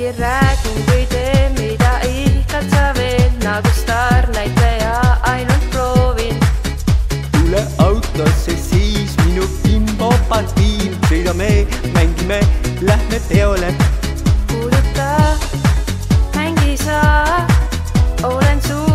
räägin, kui teen, mida ihkad sa veel, nagu staarnäitleja ainult proovin. Tule autosse siis minu bimbo-partiin, sõidame, mängime, lähme peole. Puuduta, mängi sa, olen su